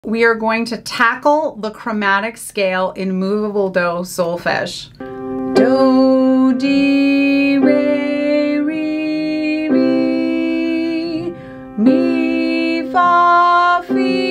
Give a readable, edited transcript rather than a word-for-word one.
We are going to tackle the chromatic scale in movable do solfege. Do, di, re, re, mi, mi, fa, fi,